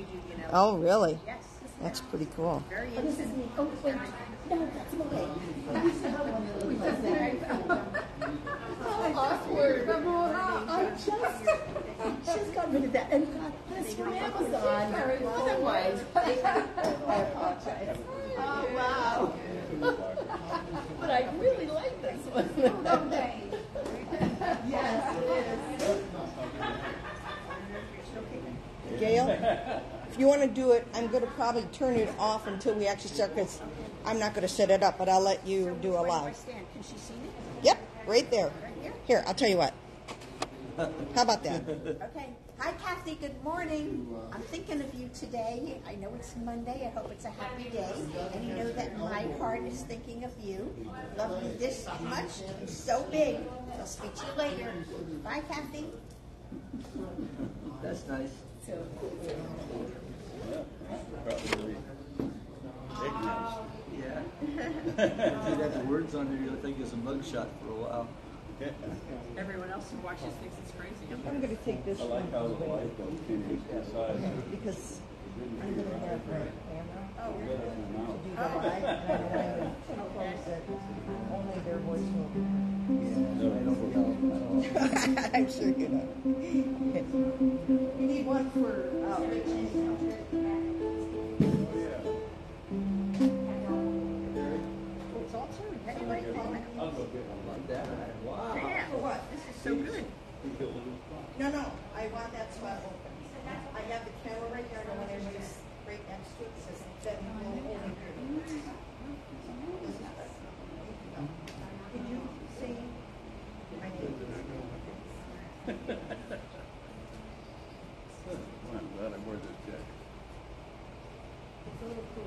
we do, you know. Oh, really? Yes. That's pretty cool. Very interesting. Oh, wait. No, that's okay. Awkward. I just got rid of that and got this from Amazon. Otherwise, I apologize. Oh, wow. But I really like this one. Okay. Yes, it is. Gail, if you want to do it, I'm going to probably turn it off until we actually start because I'm not going to set it up, but I'll let you do a live. Stand. Can she see me? Yep, right there. Right here? Here, I'll tell you what. How about that? Okay. Hi, Kathy. Good morning. I'm thinking of you today. I know it's Monday. I hope it's a happy day. And you know that my heart is thinking of you. Love you this much. So big. I'll speak to you later. Bye, Kathy. That's nice. Probably ignorance. Yeah. You got the words on here, you'll think it's a mugshot for a while. Everyone else who watches thinks it's crazy. I'm going to take this I like how the light goes inside. because I'm going to have my camera Oh, to do the live, and I wanted to close it. Only their voice will. I'm sure you know. You need one for Rich anyhow. It's all true. Anybody call it? Wow. Yeah. For what? This is so good. No. I want that spot open. I have the camera right here. I don't want anybody right next to it. It says that will only hear. Did you see my name? I'm glad I wore this jacket. It's a little cool.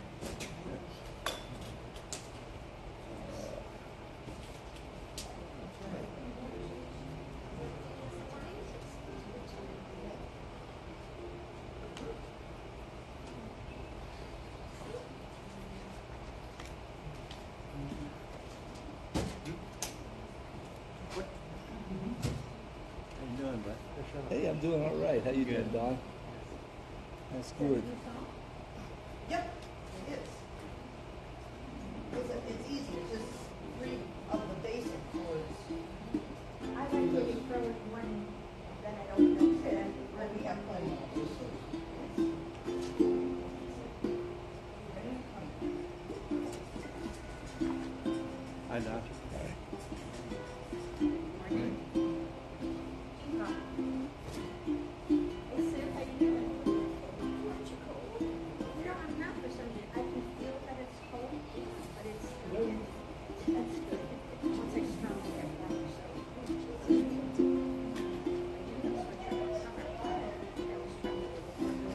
How you doing, bud? Hey, I'm doing all right. How you doing, Don? That's good. Yep, it is. It's easy. It's just 3 of the basic chords. I like when you throw it one that I don't know. But we have plenty. Hi, Don. Hey, Sue, how you doing? Aren't you cold? You know, I'm not for some reason. I can feel that it's cold, but it's that's good. Once I smell it, I warm, so. I do know sweatshirt in summer. I was trying to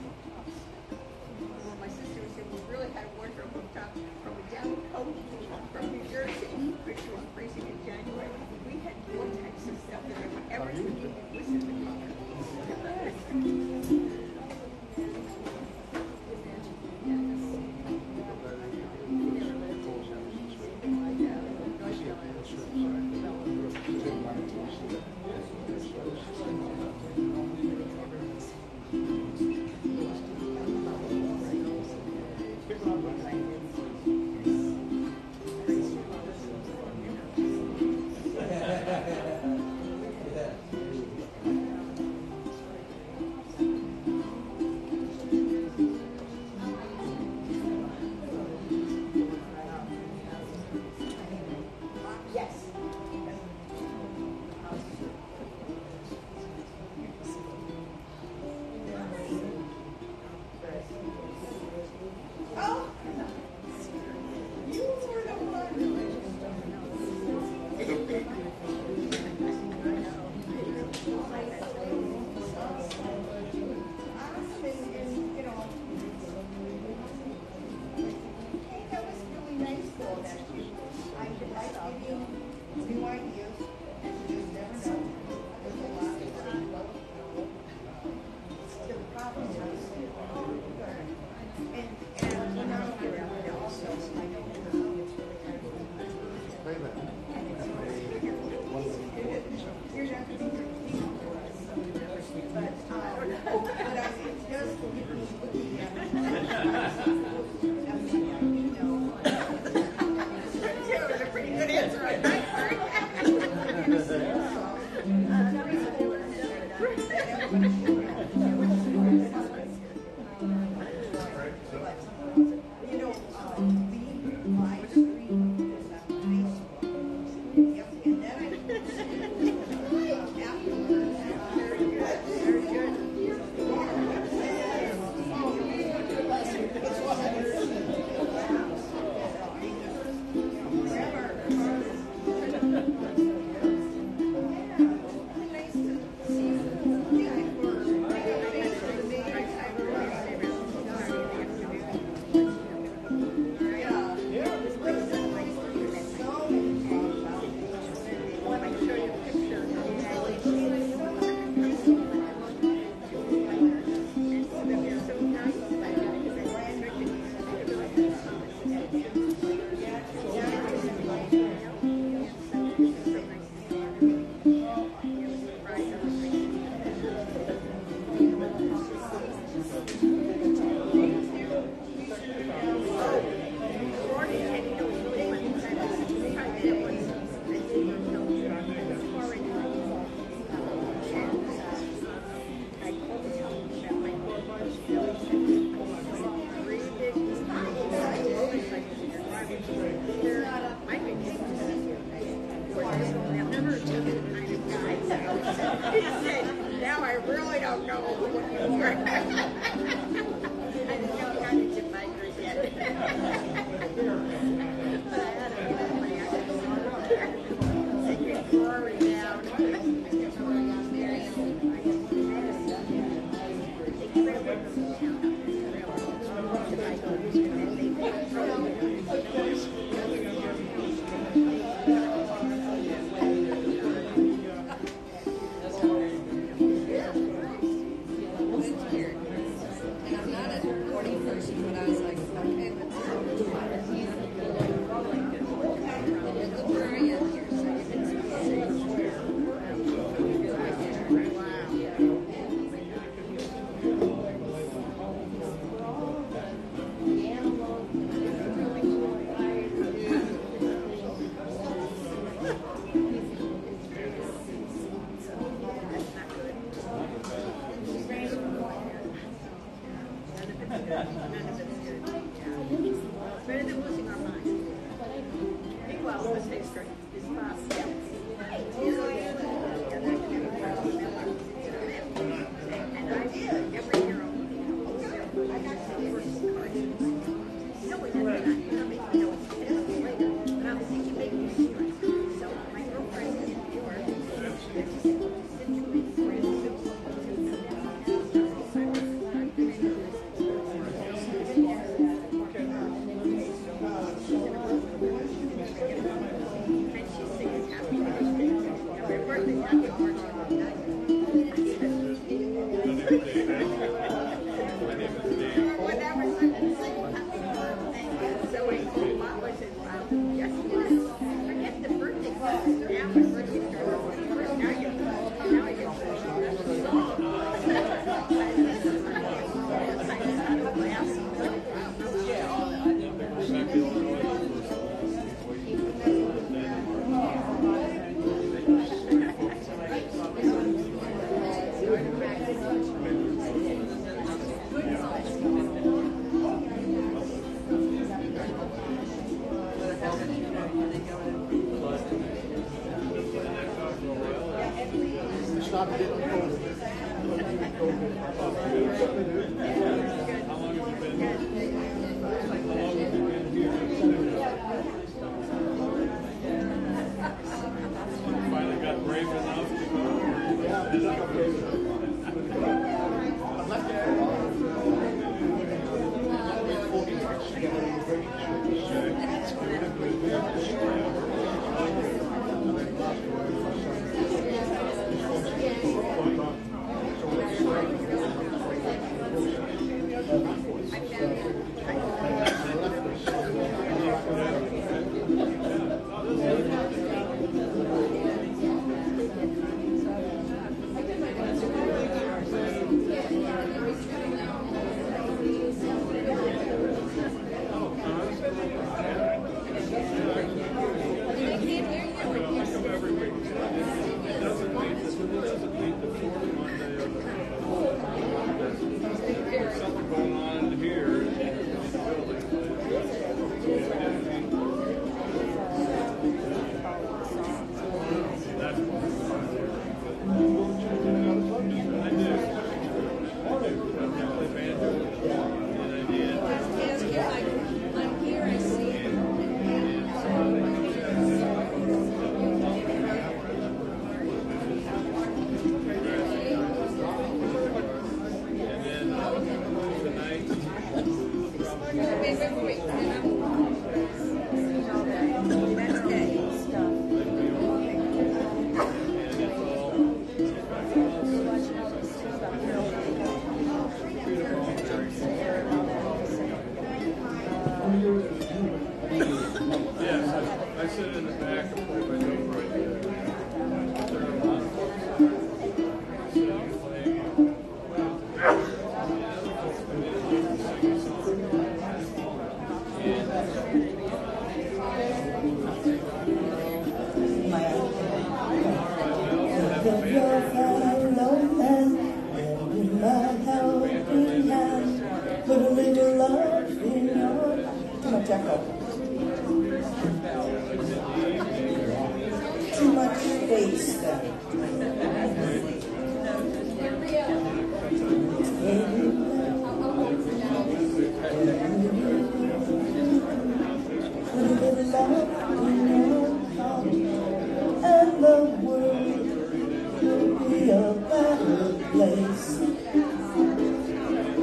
Be a better place.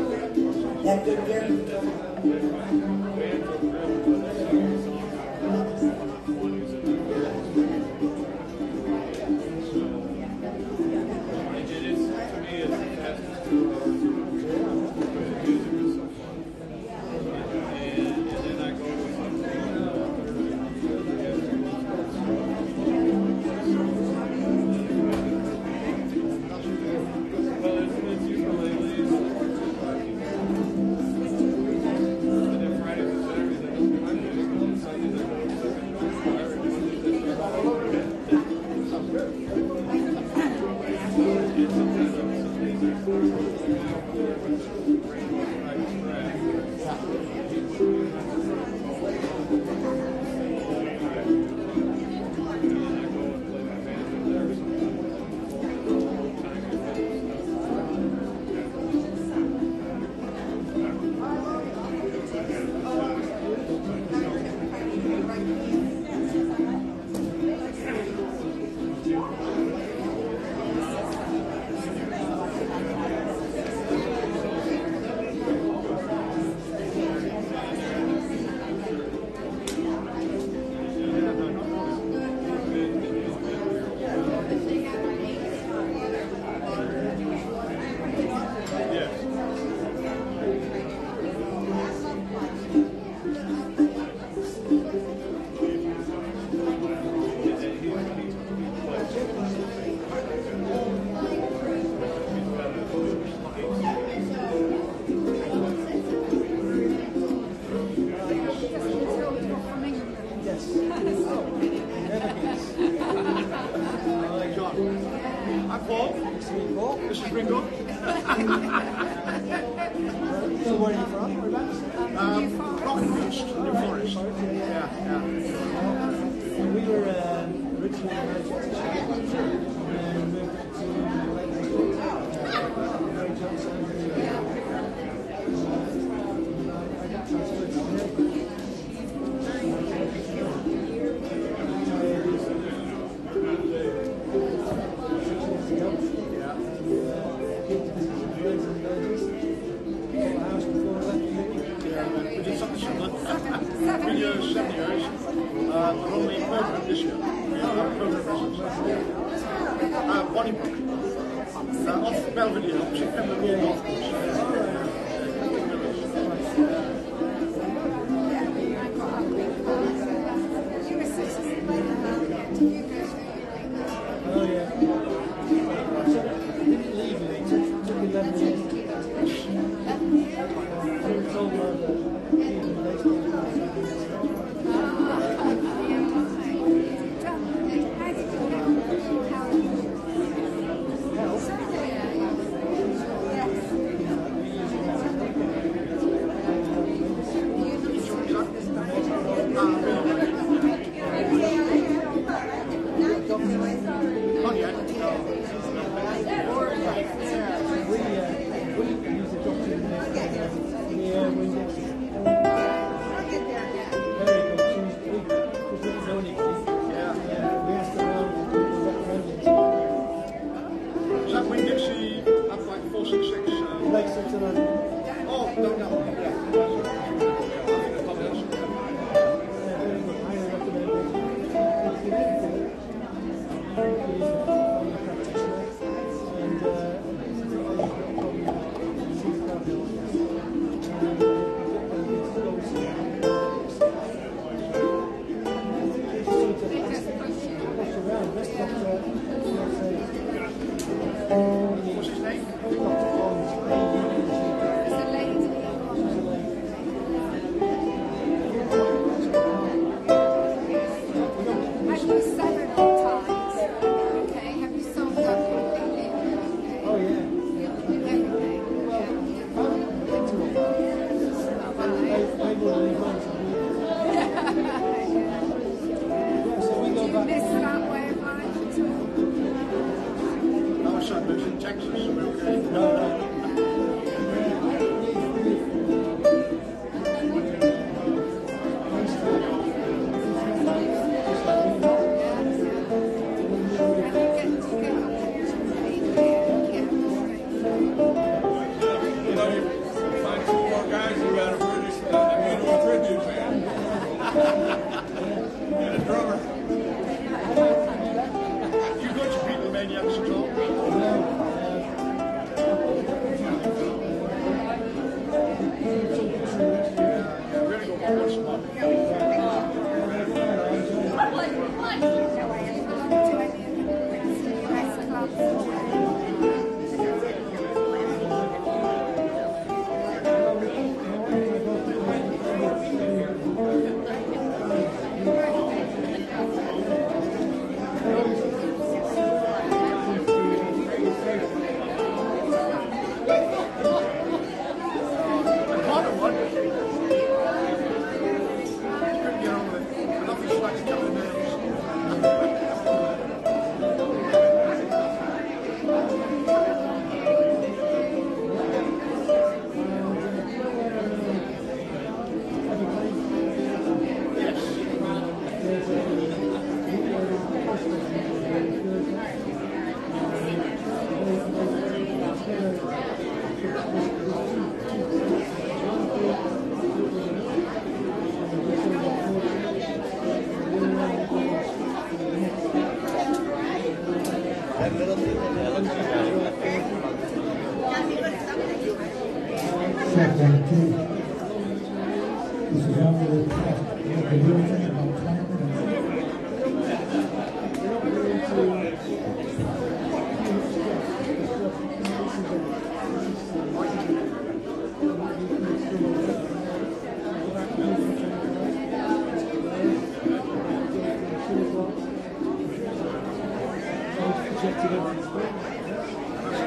That good, Gary? Hi Paul. This is Ringo. So where are you from? Whereabouts? Brockenhurst, New Forest. Yeah. We were originally and moved to Lake Very Johnson. I got transferred to here. We're only permanent this year. Permanent residence. Bonniebrook. Off Belvedere, opposite Pemberley Golf Course. Oh yeah. I didn't leave it. It took 11 years to get back. I was told by the even baseball. That middle thing, yeah, looks like Second, this is only the test. About 20 minutes. Projected over the screen.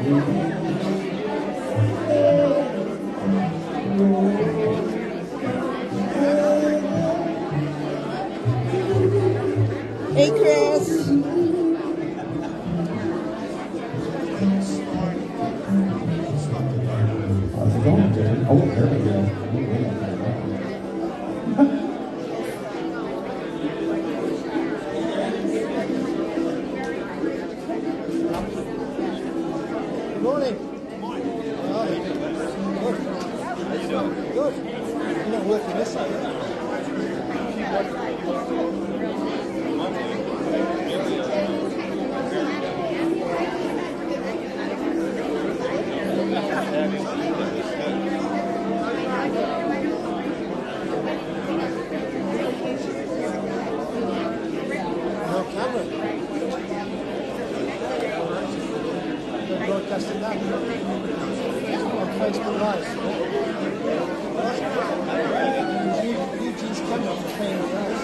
Hey, Chris. How's it going, Jay? Oh, there we go. Good morning. How are you? Good. How you doing? Good. You're not working this side, are you? No camera. They're broadcasting that on Facebook Live. Eugene's camera for playing the eyes.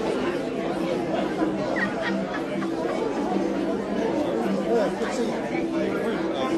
Yeah, good to see you.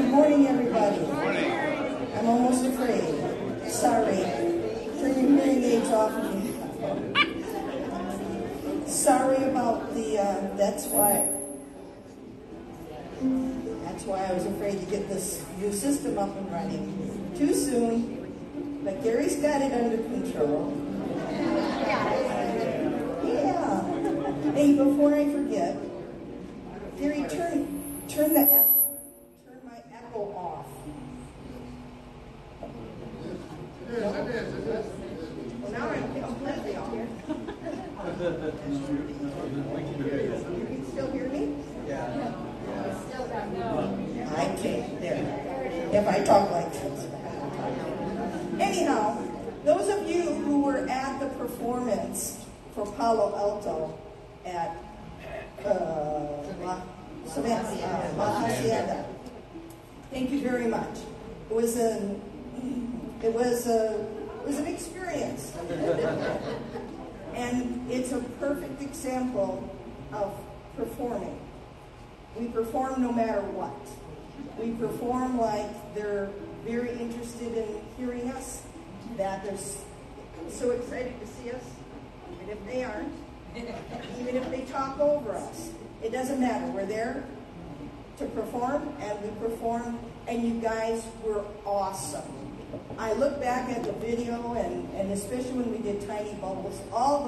Good morning, everybody. I'm almost afraid. Sorry. Turn your hearing aids off. Sorry about the, that's why I was afraid to get this new system up and running too soon, but Gary's got it under control. Yeah. Hey, before I forget, Gary, turn my echo off. Well, now I'm completely off. You can still hear me? Yeah. I can't. There. If I talk like this. Anyhow, those of you who were at the performance for Palo Alto at La Hacienda, thank you very much. It was an experience. And it's a perfect example of performing. We perform no matter what. We perform like they're very interested in hearing us, that they're so excited to see us, even if they aren't, even if they talk over us. It doesn't matter. We're there to perform, and we perform, and you guys were awesome. I look back at the video, and especially when we did Tiny Bubbles,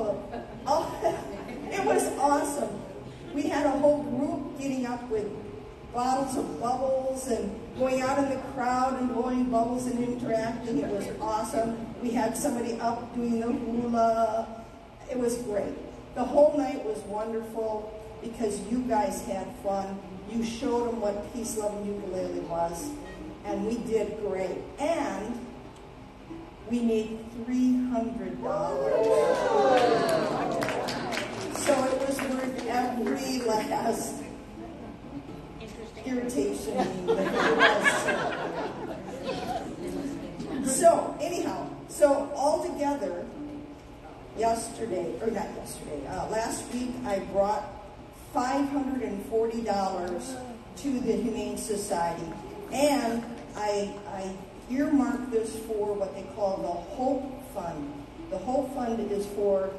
it was awesome. We had a whole group getting up with bottles of bubbles and going out in the crowd and blowing bubbles and interacting. It was awesome. We had somebody up doing the hula. It was great. The whole night was wonderful because you guys had fun. You showed them what Peace Loving Ukulele was, and we did great. And we made $300. So it was worth every last irritation. So anyhow, all together, last week I brought $540 to the Humane Society, and I earmarked this for what they call the Hope Fund. The Hope Fund is for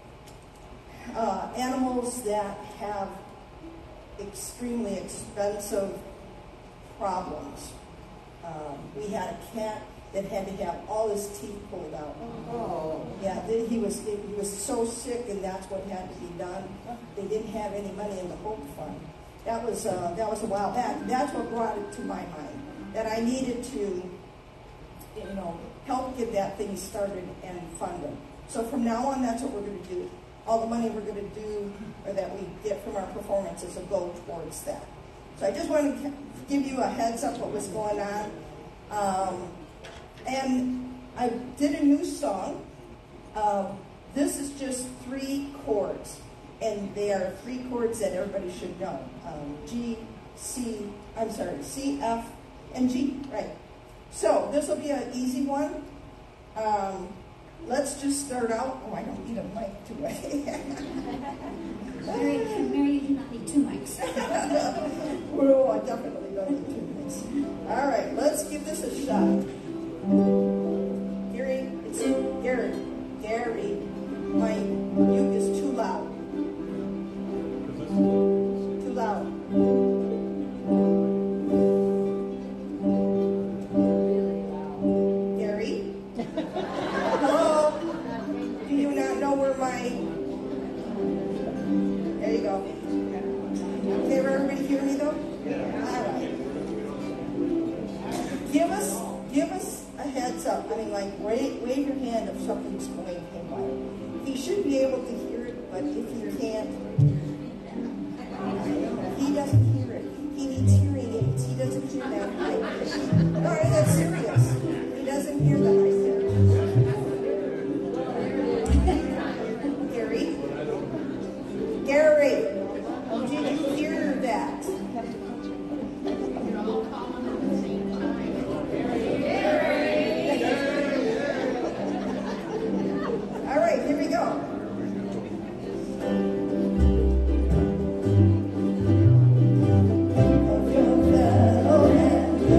animals that have extremely expensive problems. We had a cat that had to have all his teeth pulled out. Oh. Yeah, he was so sick, and that's what had to be done. They didn't have any money in the Hope Fund. That was a while back. That's what brought it to my mind, that I needed to, help get that thing started and funded. So from now on, that's what we're going to do. All the money we're going to do, or that we get from our performances, will go towards that. So I just wanted to give you a heads up what was going on. And I did a new song. This is just 3 chords, and they are 3 chords that everybody should know. C, F, and G, right? So this will be an easy one. Let's just start out. Oh, I don't need a mic, do I? Mary, you do not need 2 mics. Oh, I definitely don't need 2 mics. All right, let's give this a shot. Gary, my uke is too loud. Too loud. Gary? Hello? Do you not know where my... There you go. Can everybody hear me though? Yeah. All right. Give us a heads up. I mean, like, wave your hand if something's going haywire. He should be able to hear it, but if he can't, he doesn't hear it. He needs hearing aids. He doesn't hear that high pitch. No, that's serious. He doesn't hear the high pitch. Gary, did you hear that? All right, here we go. Oh,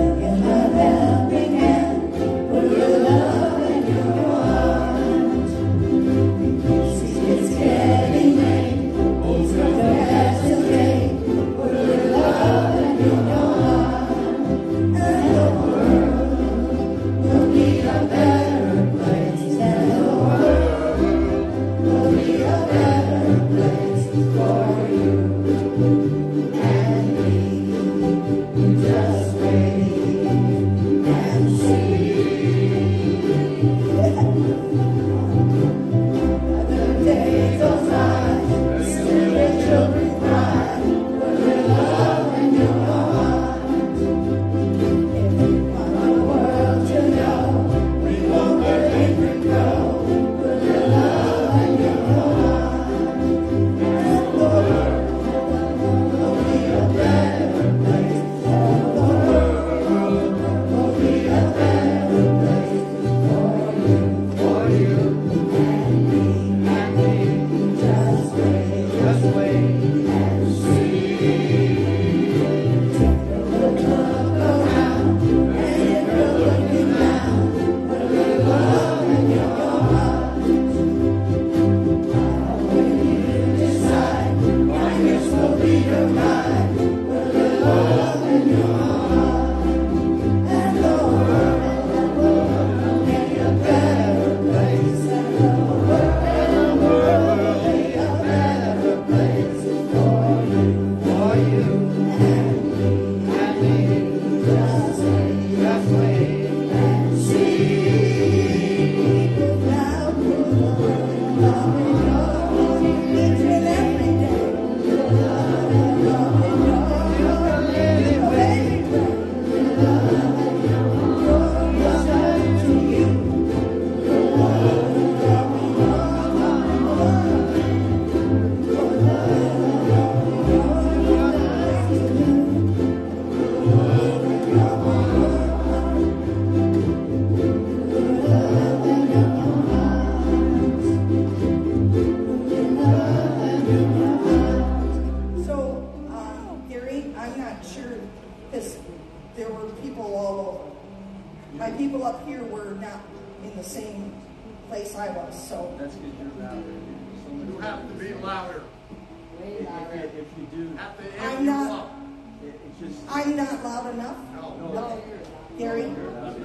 my people up here were not in the same place I was, so. That's because you're louder. You have to be louder. If you do, I'm not, it's just. I'm not loud enough? No. Okay. Gary? I'm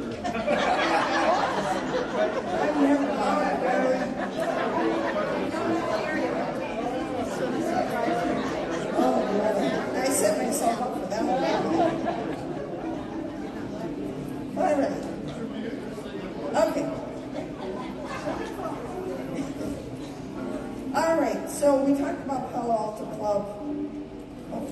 never loud, Gary. Oh, brother. I set myself up for that one. All right. Okay. All right, so we talked about Palo Alto Club. Oh.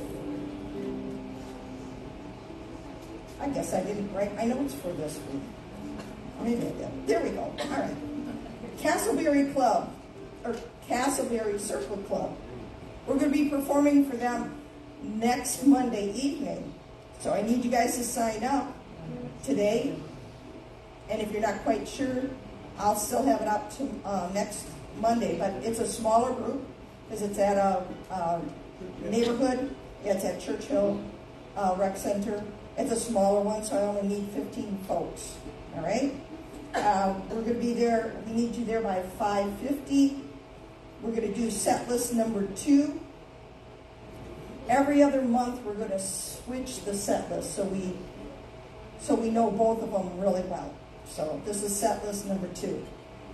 I guess I didn't write my notes for this week. Maybe I did. There we go. All right. Castleberry Club, or Castleberry Circle Club. We're going to be performing for them next Monday evening. So I need you guys to sign up today. And if you're not quite sure, I'll still have it up to next Monday. But it's a smaller group because it's at a neighborhood. Yeah, it's at Churchill Rec Center. It's a smaller one, so I only need 15 folks. All right? We're going to be there. We need you there by 5:50. We're going to do set list number 2. Every other month, we're going to switch the set list so we know both of them really well. So this is set list number 2.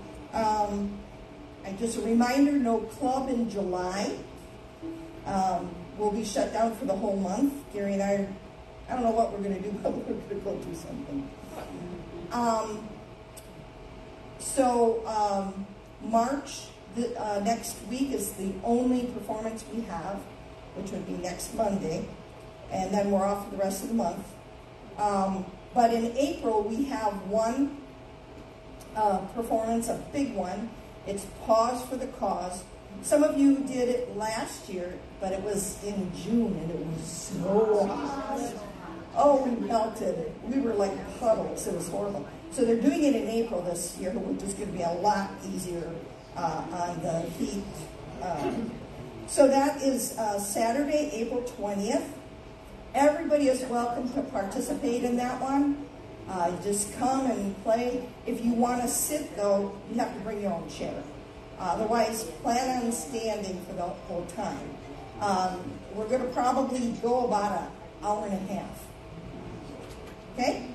And just a reminder, no club in July. We'll be shut down for the whole month. Gary and I don't know what we're going to do, but we're going to go do something. March, next week is the only performance we have, which would be next Monday, and then we're off for the rest of the month. But in April, we have one performance, a big one. It's Pause for the Cause. Some of you did it last year, but it was in June, and it was so hot. Oh, we melted. We were like puddles. It was horrible. So they're doing it in April this year, which is going to be a lot easier on the heat. So that is Saturday, April 20th. Everybody is welcome to participate in that one. Just come and play. If you want to sit, though, you have to bring your own chair. Otherwise, plan on standing for the whole time. We're going to probably go about an hour and a half. Okay?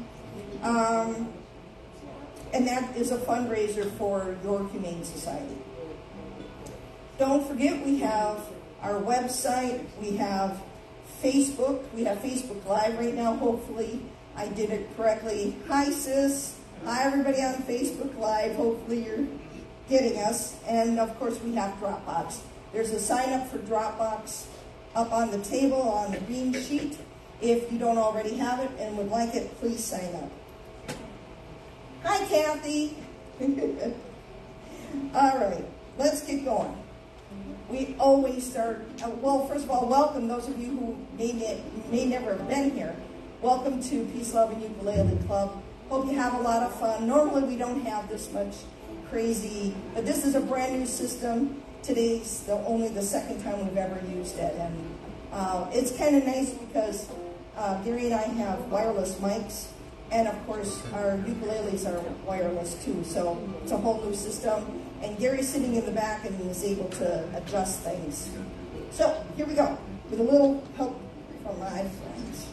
And that is a fundraiser for Your Humane Society. Don't forget, we have our website. We have Facebook. We have Facebook Live right now, hopefully. I did it correctly. Hi, sis. Hi, everybody on Facebook Live. Hopefully you're getting us. And, of course, we have Dropbox. There's a sign-up for Dropbox up on the table on the green sheet. If you don't already have it and would like it, please sign up. Hi, Kathy. All right, let's get going. We always start, well, first of all, welcome those of you who may never have been here. Welcome to Peace, Love, and Ukulele Club. Hope you have a lot of fun. Normally, we don't have this much crazy, but this is a brand new system. Today's only the second time we've ever used it. And it's kind of nice because Gary and I have wireless mics. And, of course, our ukuleles are wireless, too. So it's a whole new system. And Gary's sitting in the back and is able to adjust things. So here we go, with a little help from my friends.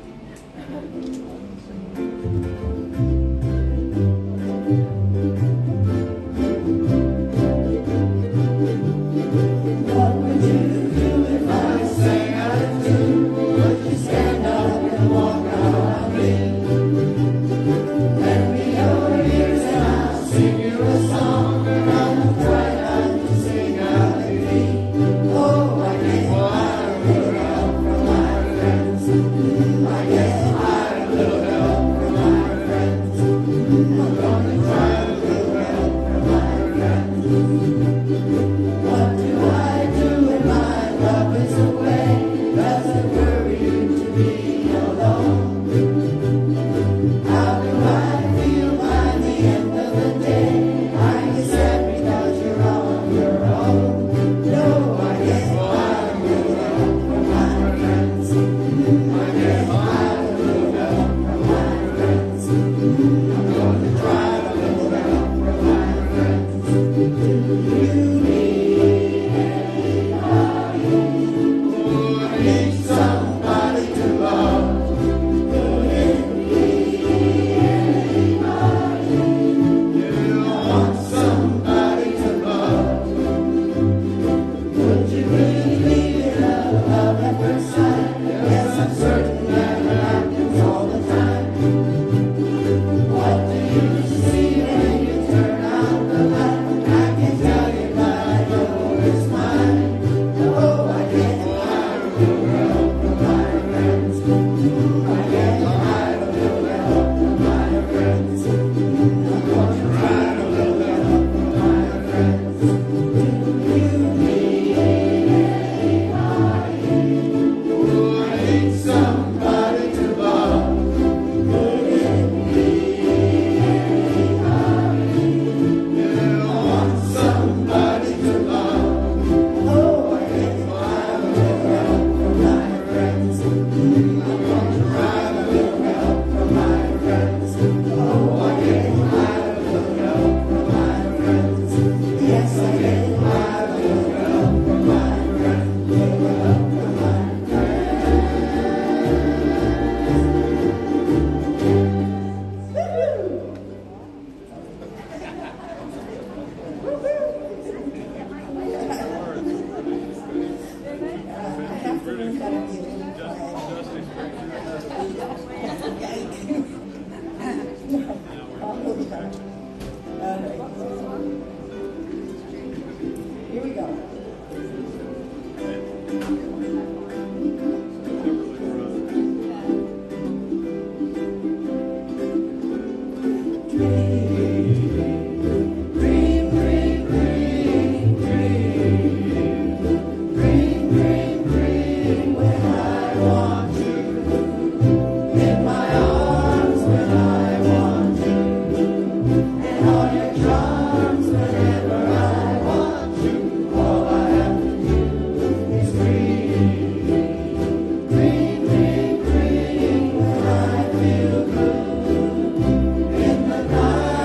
What would you do if I sang out of tune? Would you stand up and walk out on me? Lend me your ears and I'll sing you a song. I'll try not to sing out of key. Oh, I guess I will help from my friends. I guess I will help from my All the time. All right. Here we go. In the night.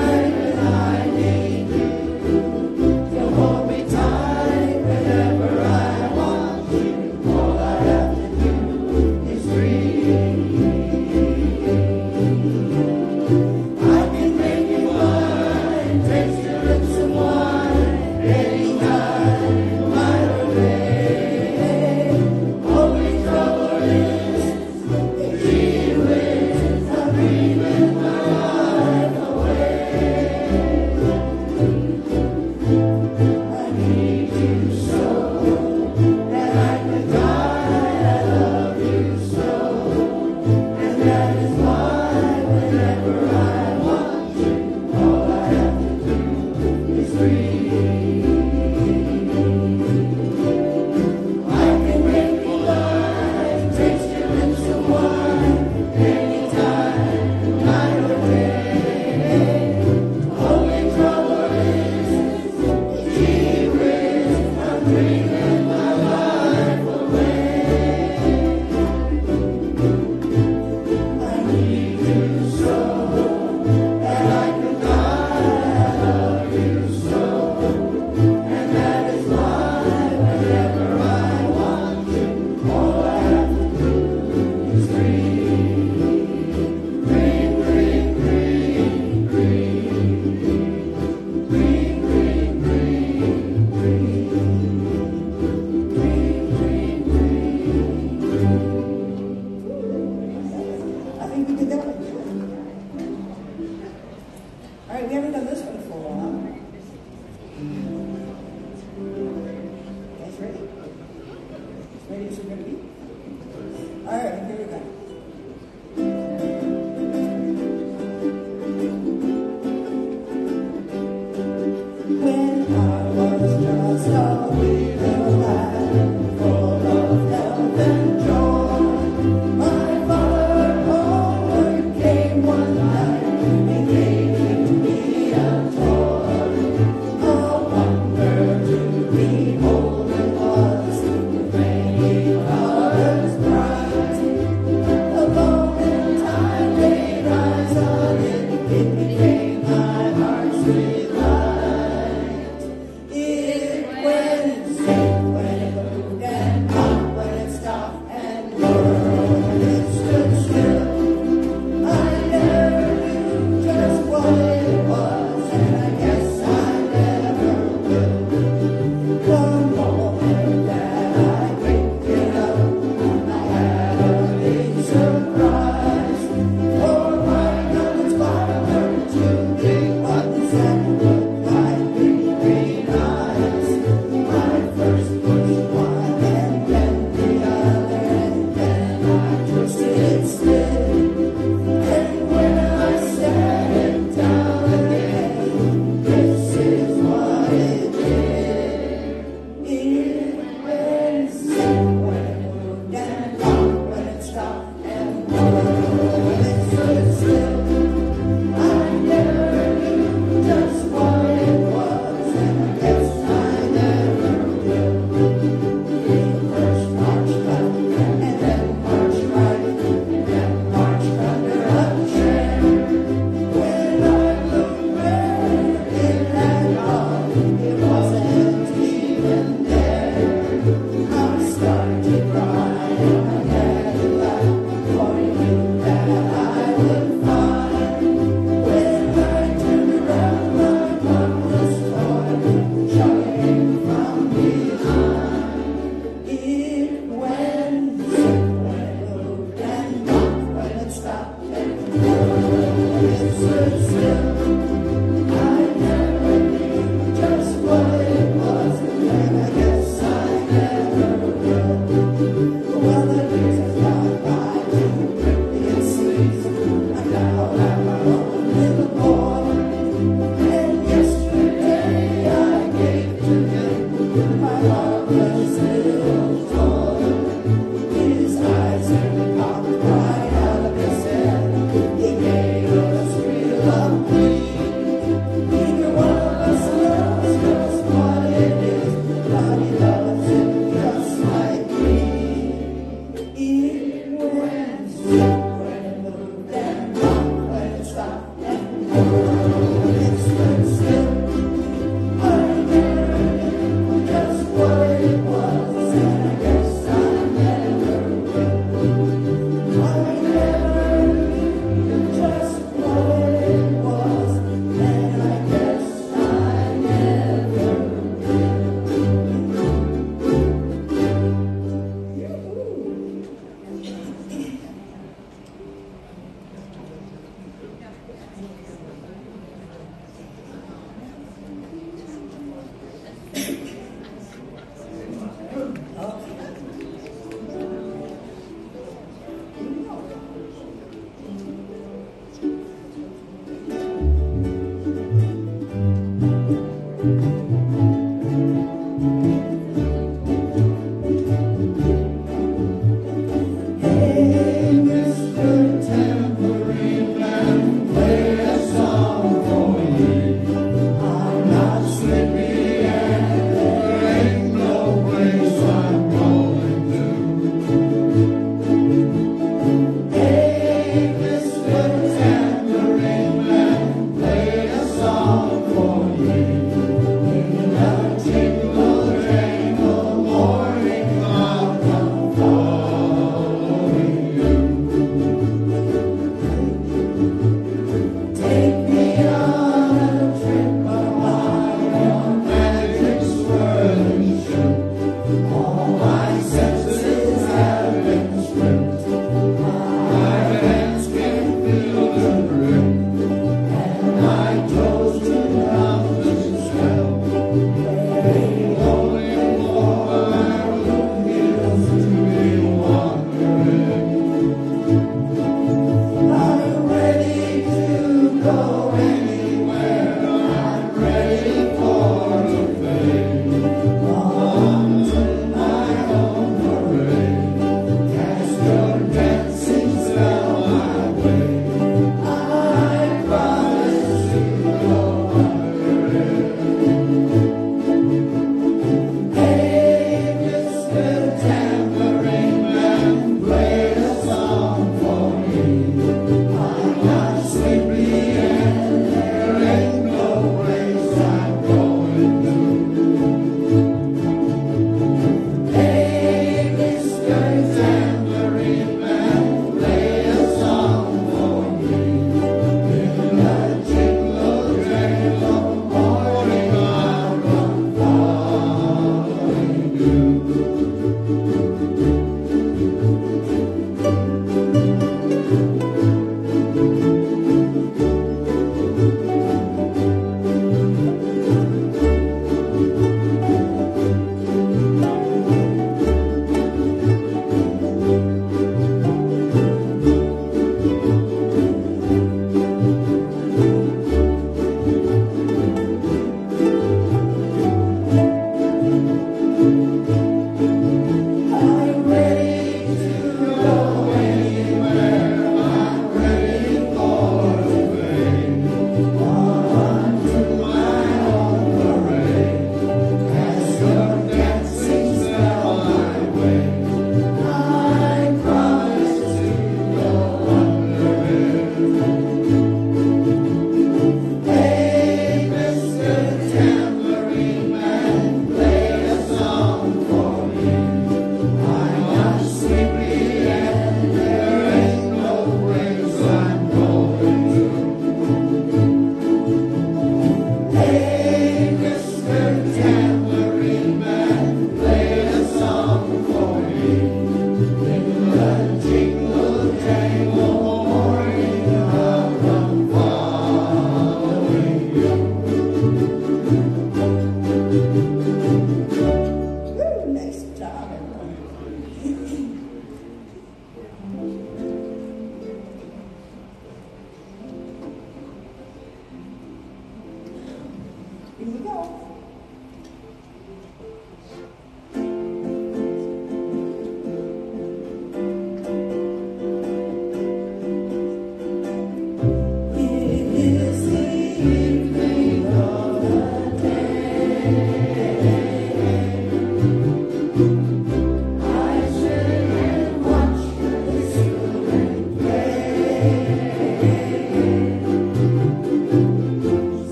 Here we go.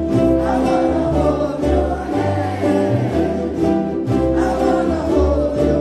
I wanna hold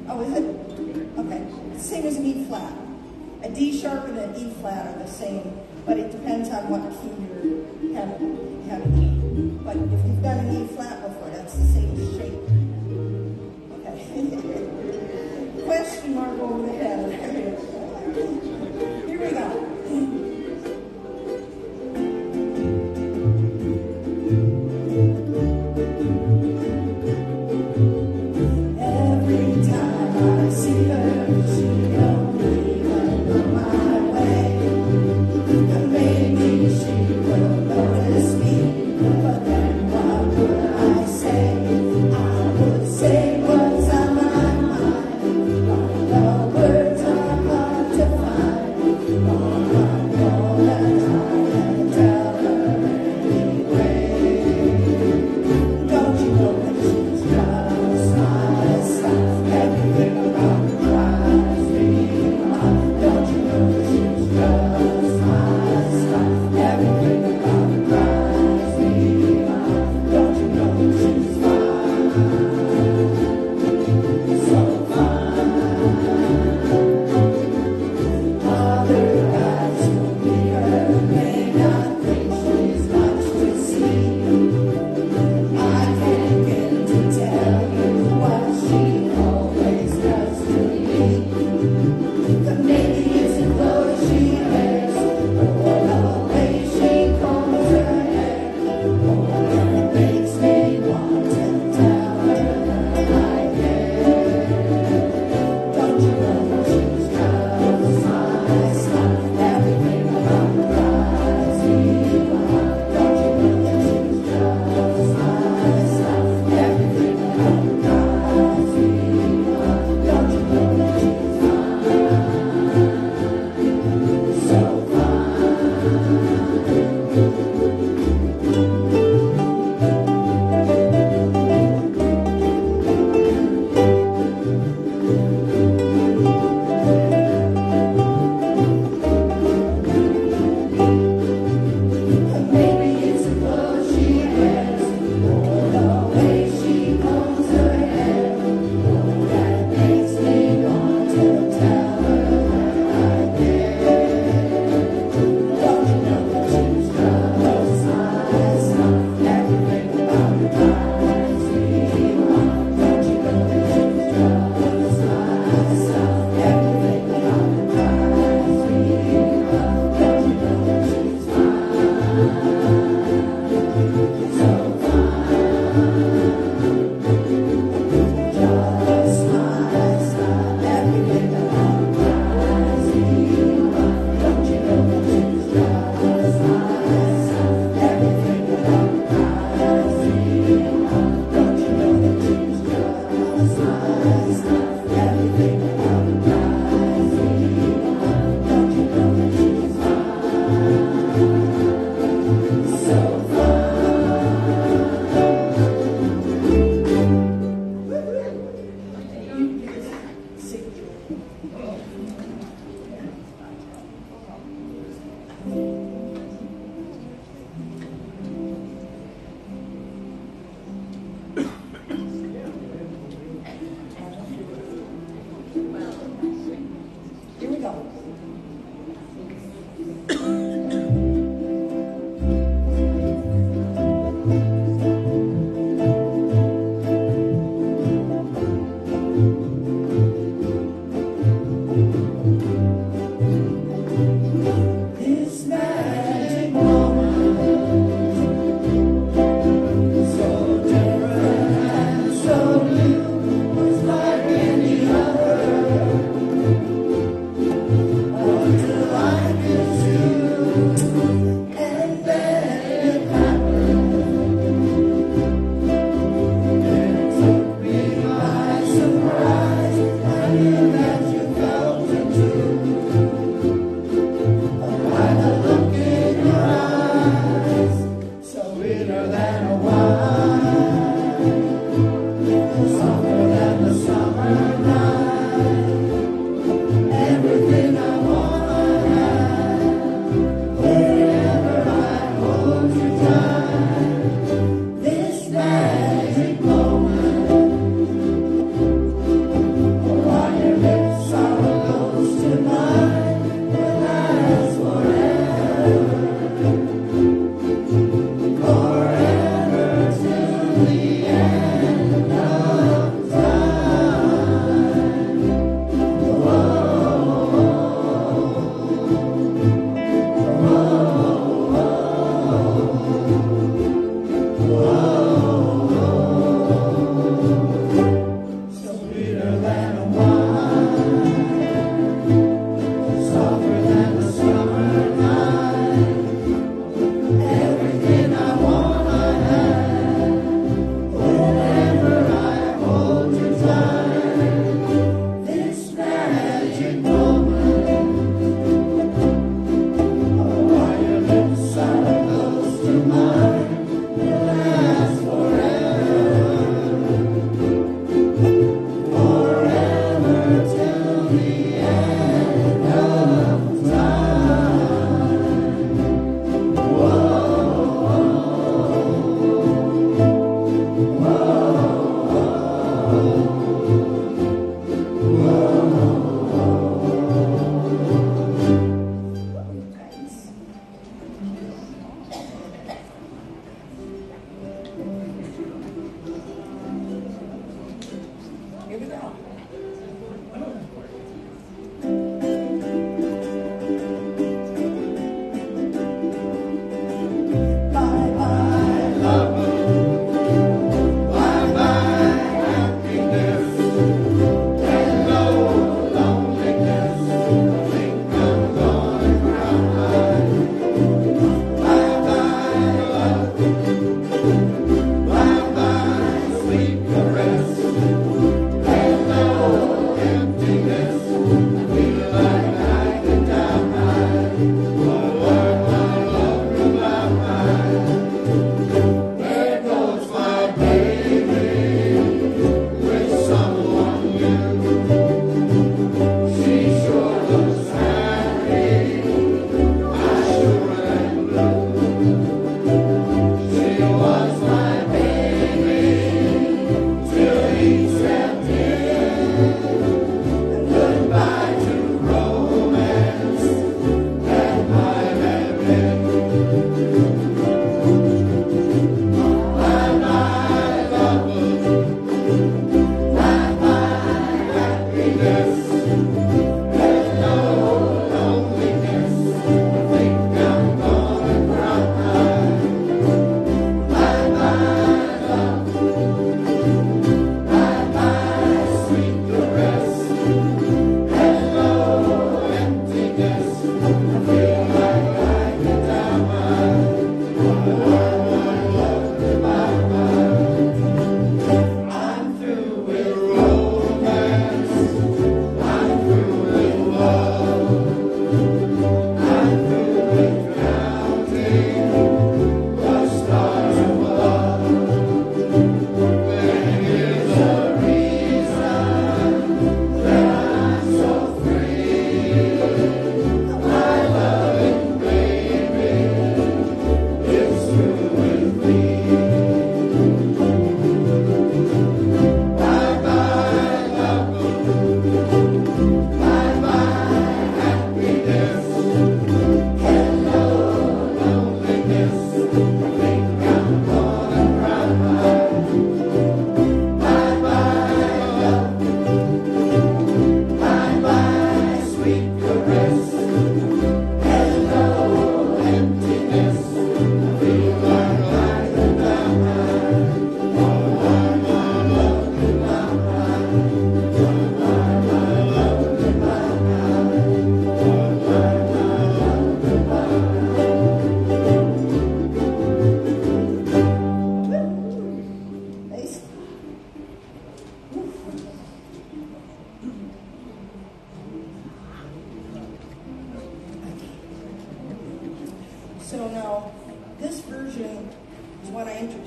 Oh, is it? Okay. Same as an E flat. A D sharp and an E flat are the same, but it depends on what key you're having. But if you've done an E flat before, that's the same shape. Okay. Question mark over the head. Here we go.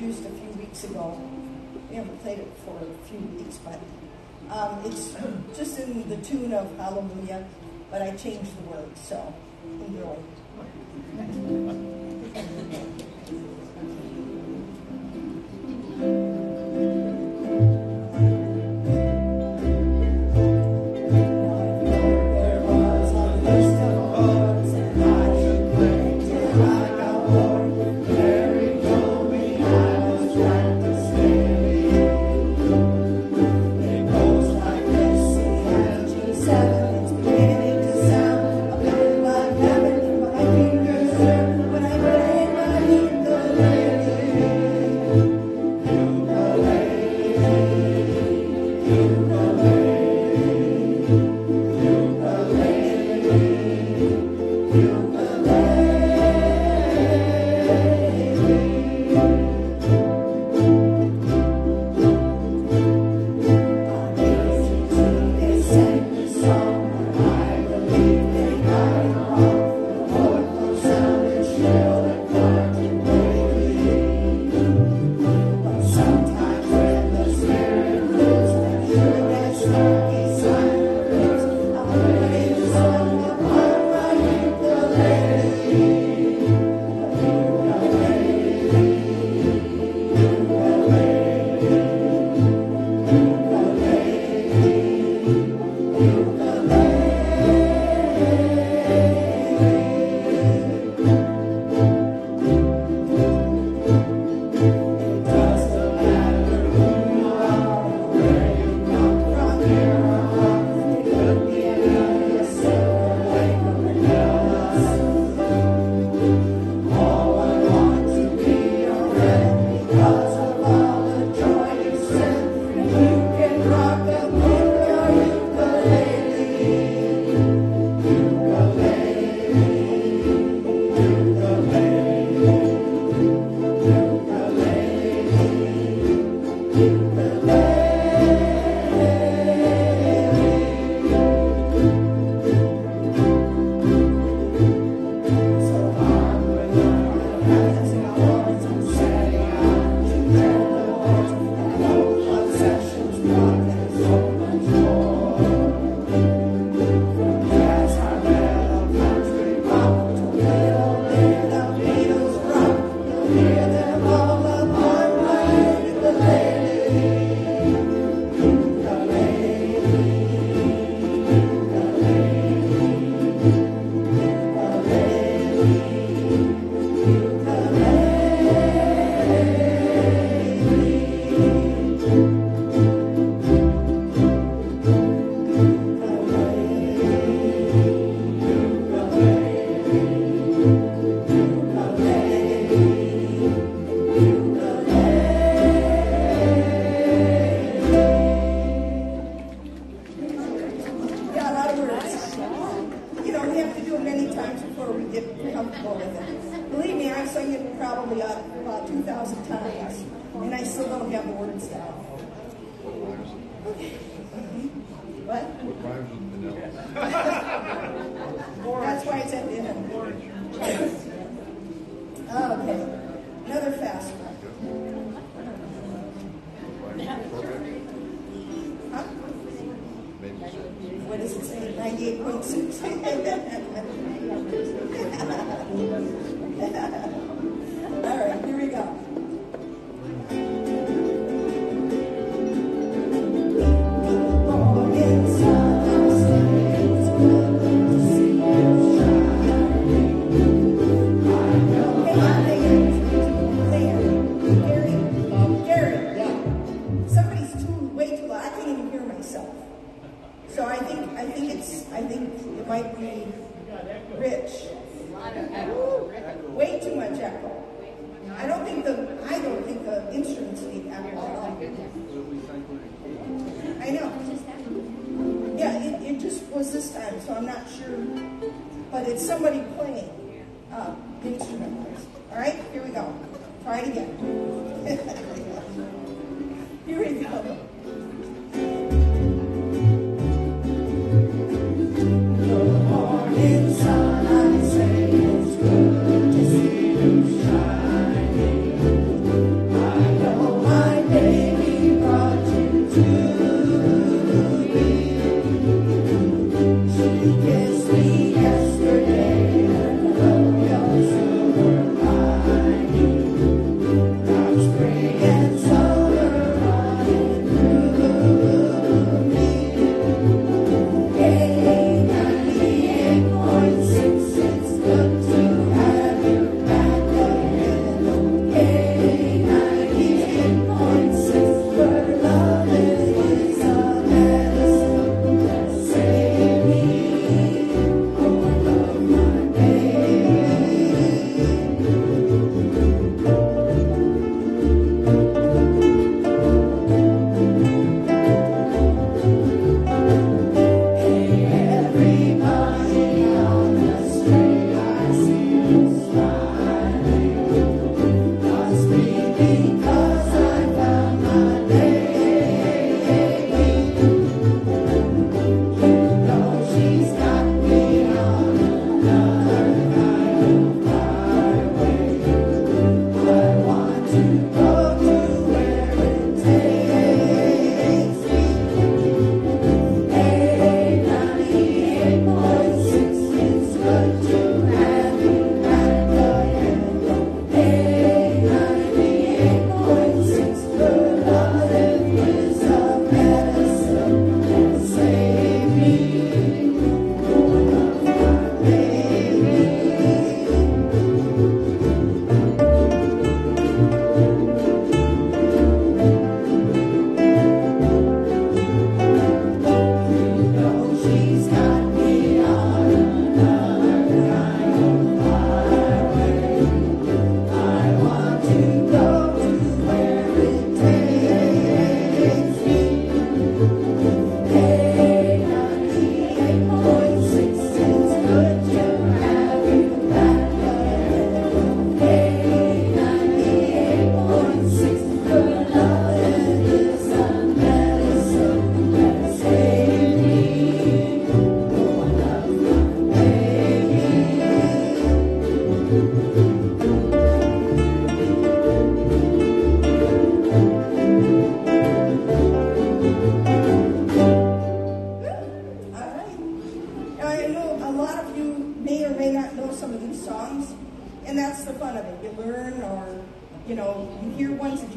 introduced a few weeks ago. We haven't played it for a few weeks, but it's just in the tune of Hallelujah, but I changed the words, so enjoy.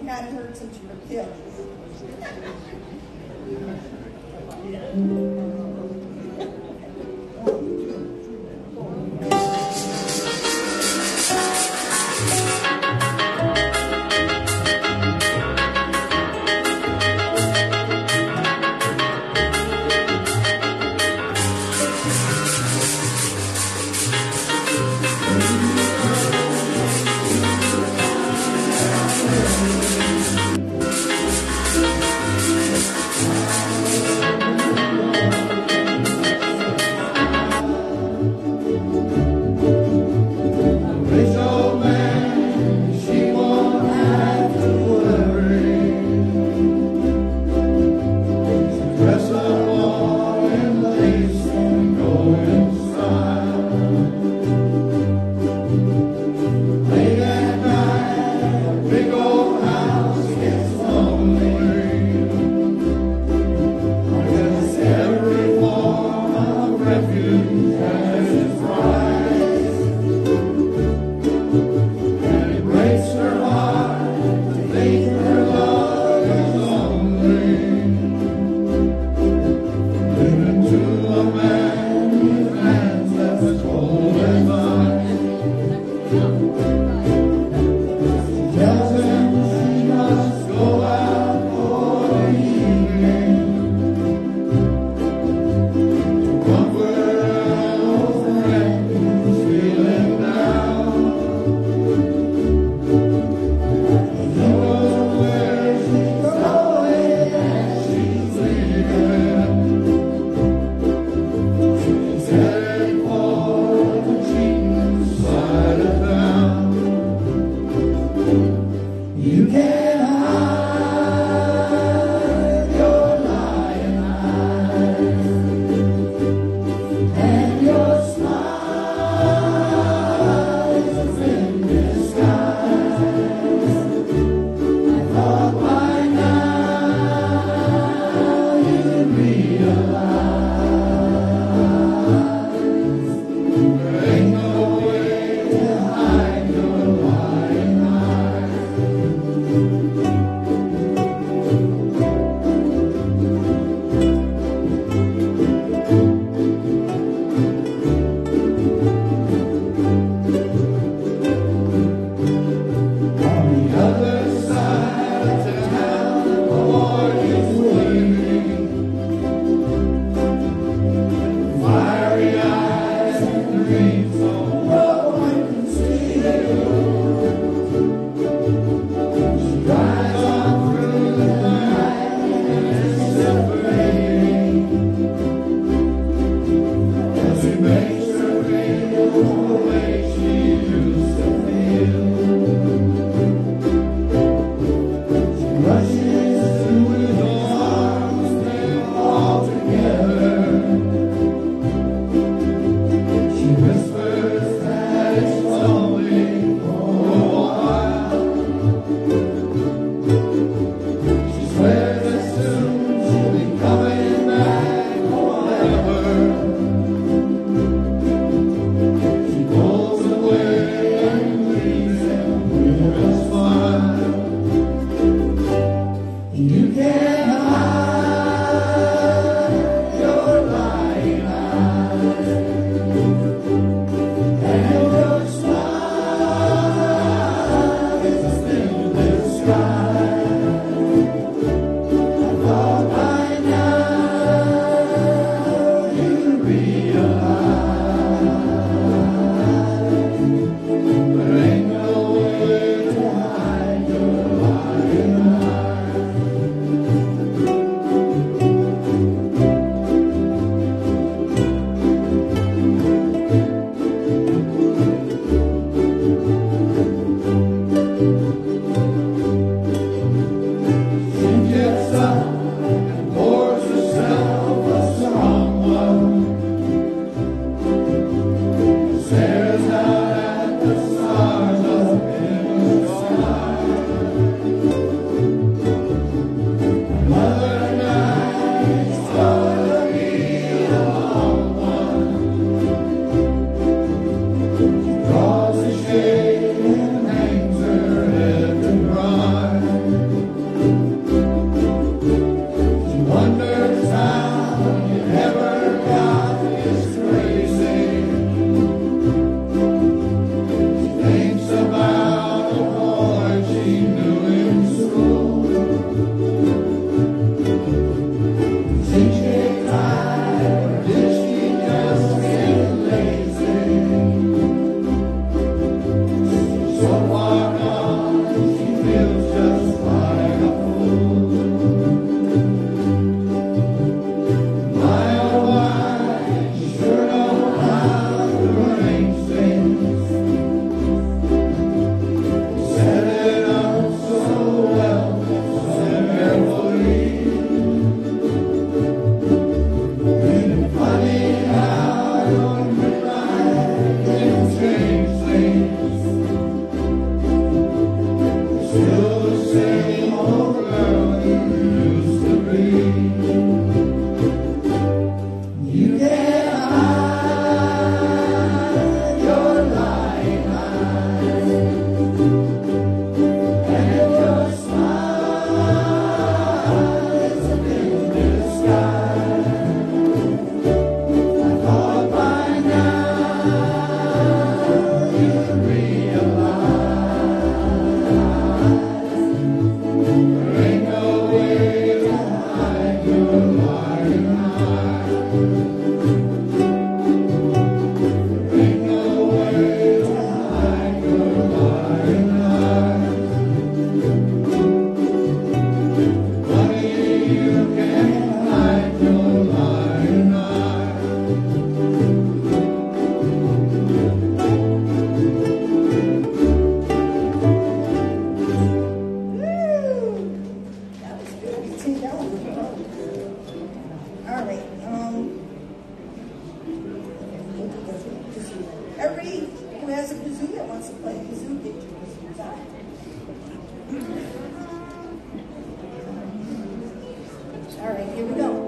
you hadn't heard since you were a kid. Thank you. All right, here we go.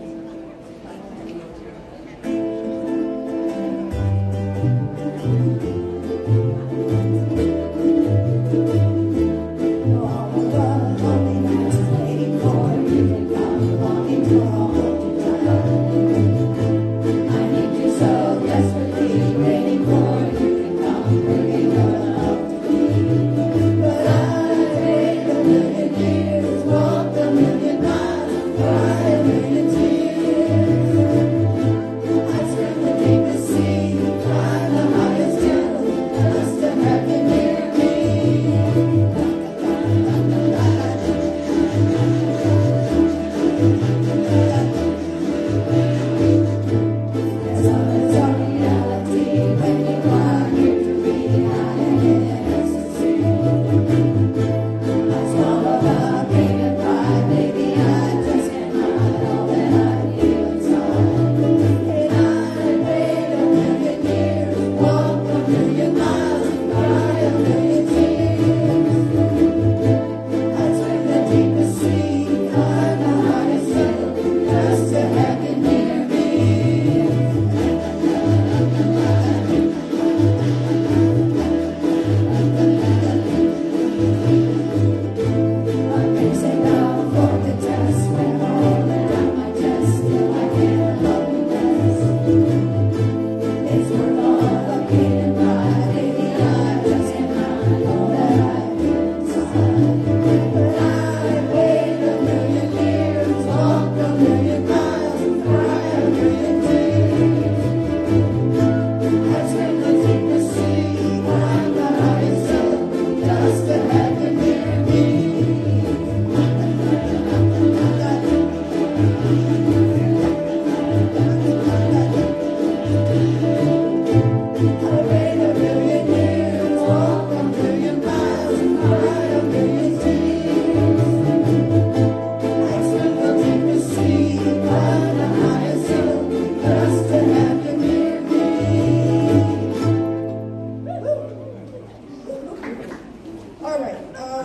All right,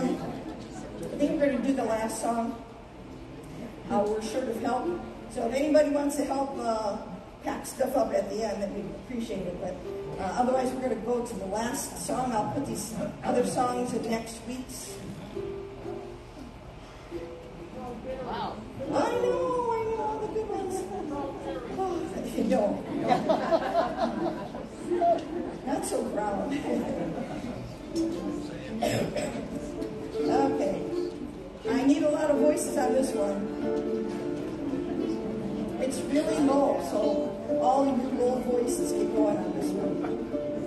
I think we're going to do the last song. We're short of help, so if anybody wants to help pack stuff up at the end, then we'd appreciate it. But otherwise, we're going to go to the last song. I'll put these other songs in next week's. Wow. I know, the good ones. Oh, no. Not so proud. Okay. I need a lot of voices on this one. It's really low, so all of your low voices get going on this one.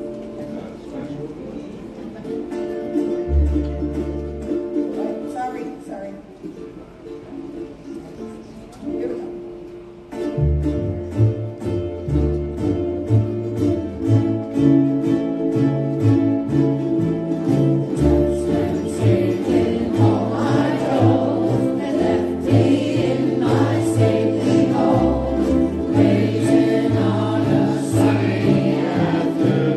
Oh, sorry. Here we go. After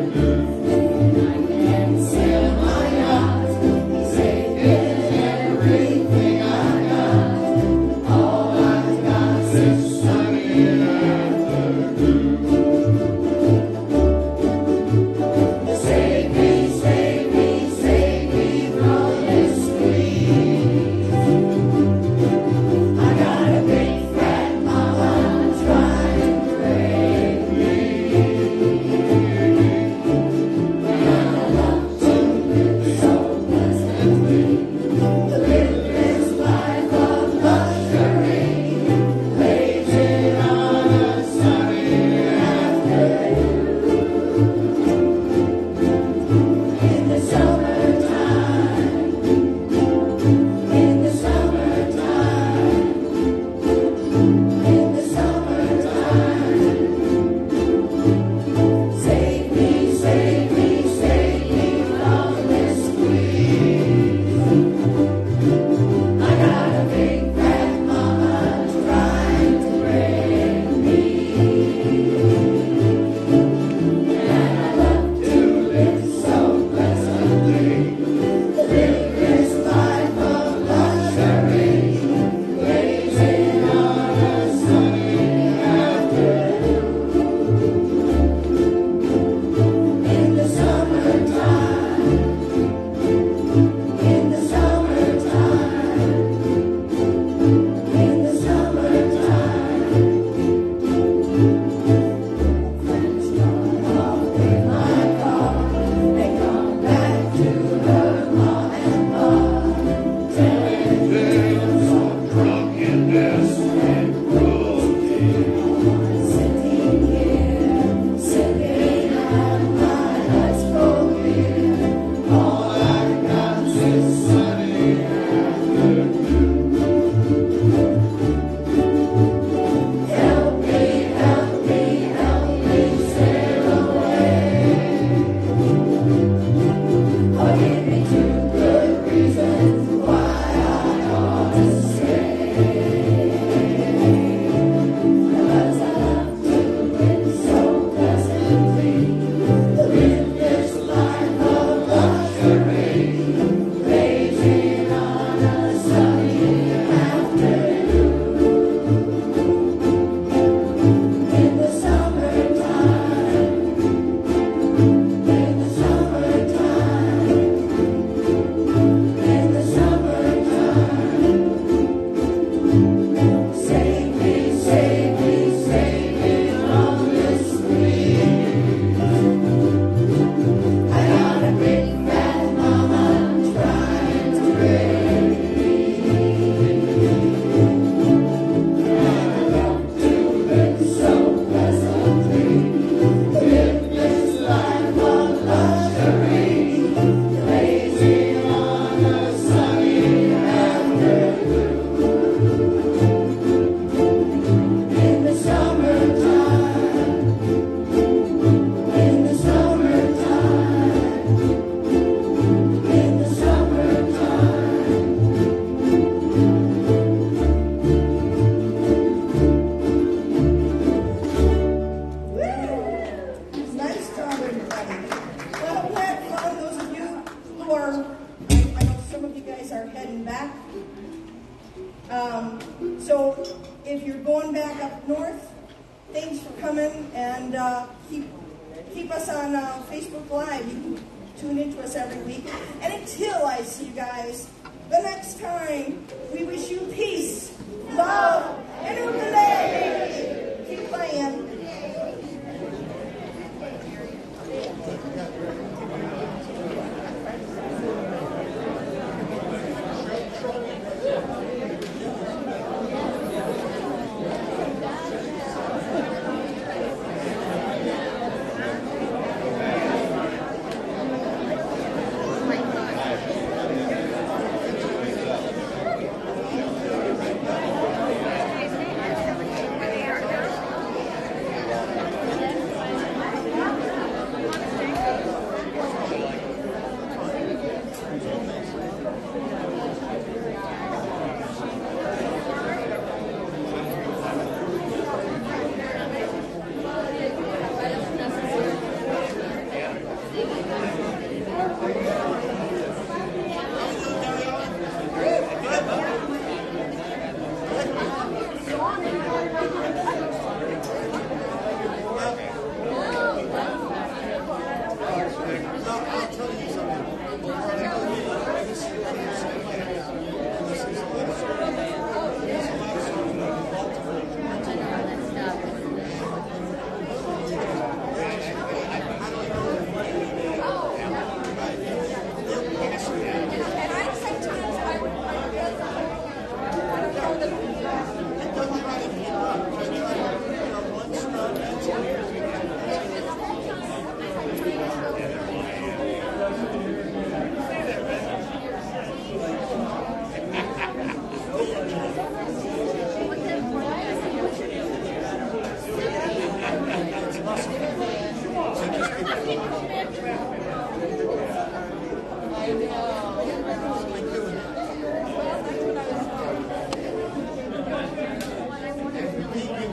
So if you're going back up north, thanks for coming, and keep us on Facebook Live. You can tune into us every week. And until I see you guys the next time,